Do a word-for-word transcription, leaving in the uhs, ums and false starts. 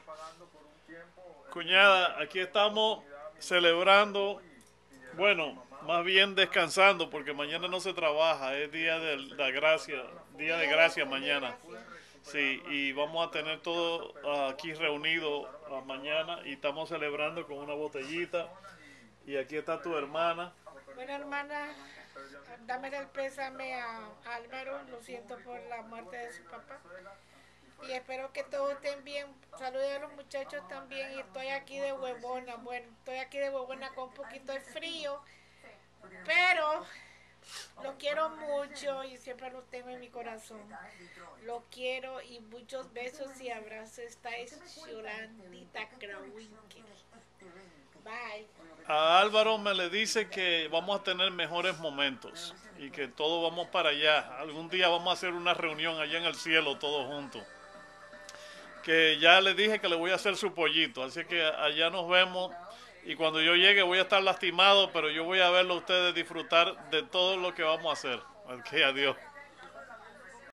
Cuñada, aquí estamos celebrando, bueno, más bien descansando porque mañana no se trabaja, es día de la gracia, día de Día de gracia acción de mañana. gracias. Sí, y vamos a tener todo ah, aquí reunido ah, mañana y estamos celebrando con una botellita. Y aquí está tu hermana. Bueno, hermana, dame el pésame a Álvaro, lo siento por la muerte de su papá. Y espero que todos estén bien. Saludos a los muchachos también. Y estoy aquí de huevona. Bueno, estoy aquí de huevona con un poquito de frío. Pero los quiero mucho y siempre los tengo en mi corazón. Los quiero y muchos besos y abrazos. Esta es Yolandita Krawinkel. Bye. A Álvaro me le dice que vamos a tener mejores momentos y que todos vamos para allá. Algún día vamos a hacer una reunión allá en el cielo todos juntos. Que ya le dije que le voy a hacer su pollito, así que allá nos vemos y cuando yo llegue voy a estar lastimado, pero yo voy a verlo a ustedes disfrutar de todo lo que vamos a hacer. Ok, adiós.